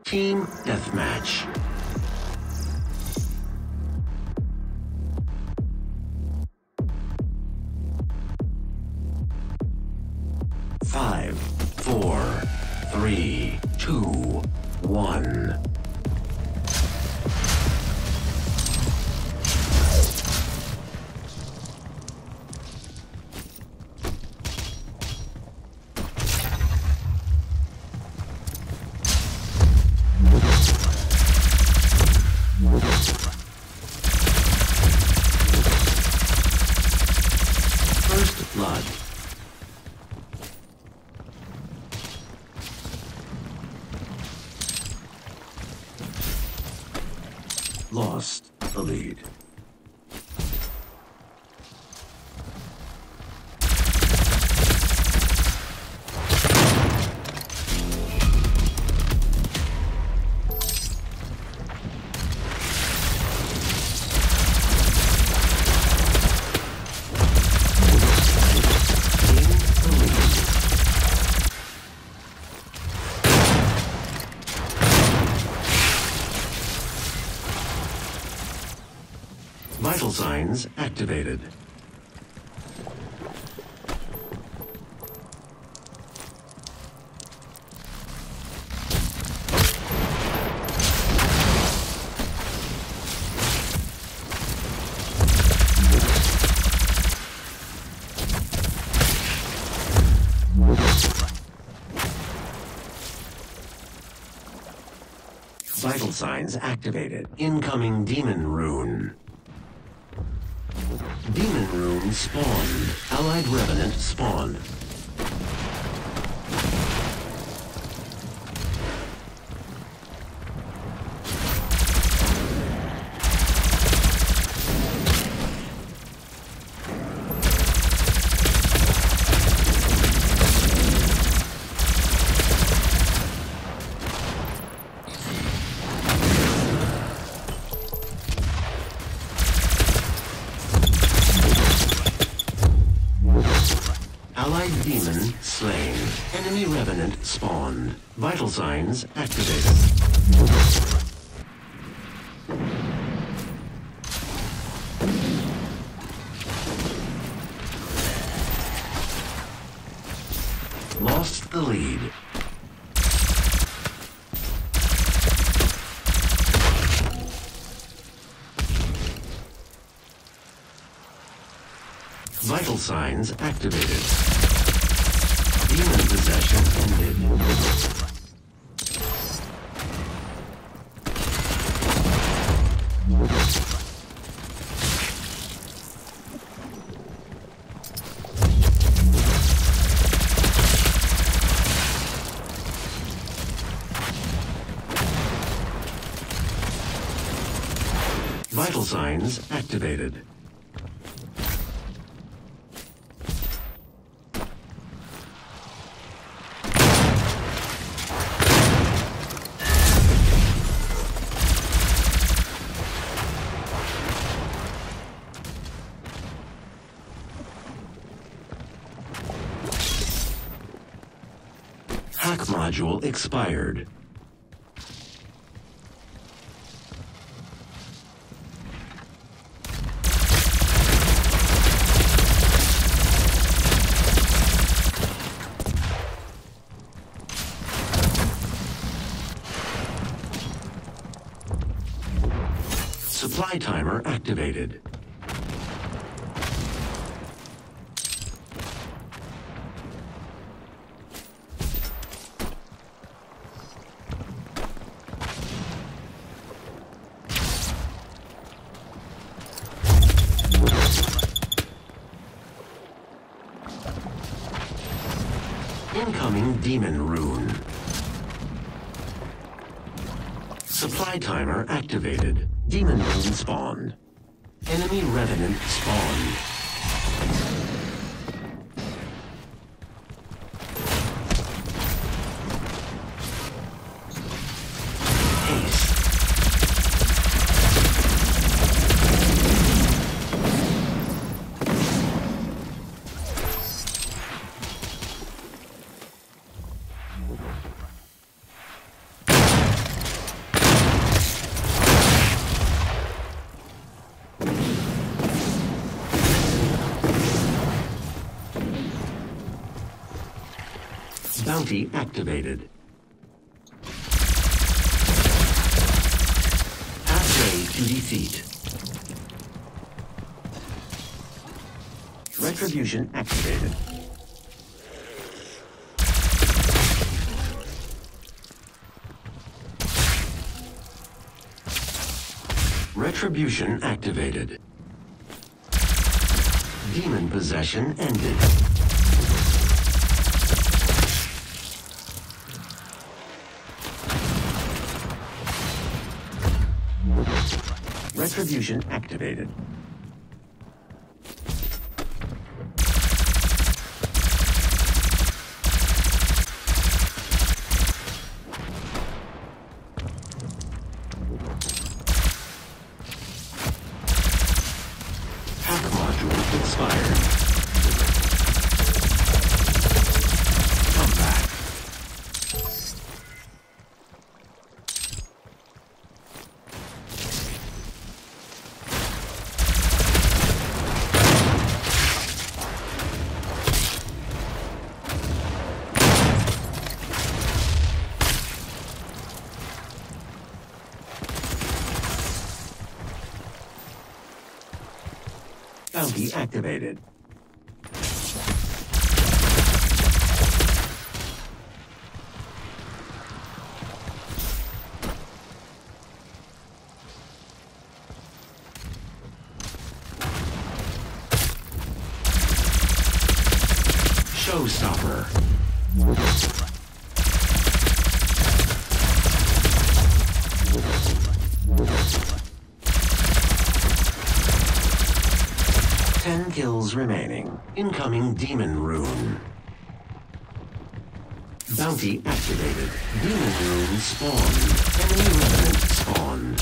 Team Deathmatch. Five, four, three, two, one. First blood. Lost the lead. Vital signs activated. Vital signs activated. Incoming demon rune. Demon rune spawned. Allied Revenant spawned. Allied demon slain. Enemy revenant spawned. Vital signs activated. Lost the lead. Vital signs activated. Demon possession ended. Vital signs activated. Hack module expired. Supply timer activated. Incoming demon rune. Supply timer activated. Demon rune spawned. Enemy revenant spawned. Haste. Bounty activated. Halfway to defeat. Retribution activated. Retribution activated. Demon possession ended. Retribution activated. Hack module expired. Come back. Bounty activated. Showstopper. 10 kills remaining. Incoming demon rune. Bounty activated. Demon rune spawned. Enemy revenant spawned.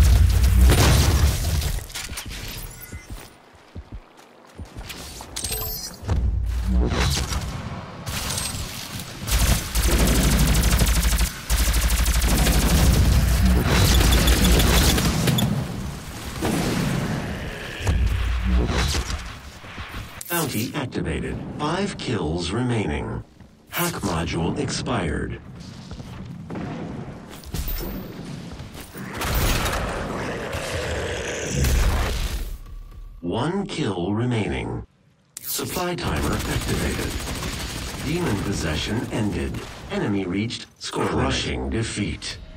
Bounty activated. 5 kills remaining. Hack module expired. One kill remaining. Supply timer activated. Demon possession ended. Enemy reached crushing defeat.